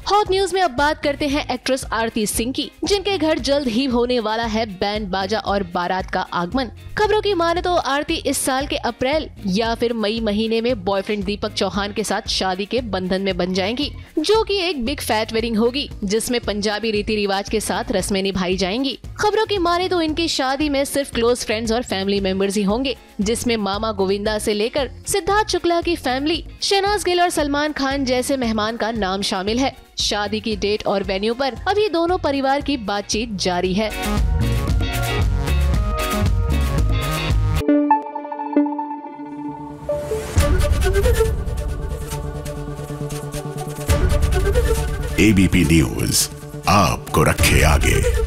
Hot news में अब बात करते हैं एक्ट्रेस आरती सिंह की, जिनके घर जल्द ही होने वाला है बैंड बाजा और बारात का आगमन। खबरों की माने तो आरती इस साल के अप्रैल या फिर मई महीने में बॉयफ्रेंड दीपक चौहान के साथ शादी के बंधन में बन जाएंगी, जो कि एक बिग फैट वेडिंग होगी, जिसमें पंजाबी रीति रिवाज के साथ रस्में निभाई जाएंगी। खबरों की माने तो इनकी शादी में सिर्फ क्लोज फ्रेंड्स और फैमिली मेंबर्स ही होंगे, जिसमें मामा गोविंदा से लेकर सिद्धार्थ शुक्ला की फैमिली, शहनाज गिल और सलमान खान जैसे मेहमान का नाम शामिल है। शादी की डेट और वेन्यू पर अभी दोनों परिवार की बातचीत जारी है। एबीपी न्यूज आपको रखे आगे।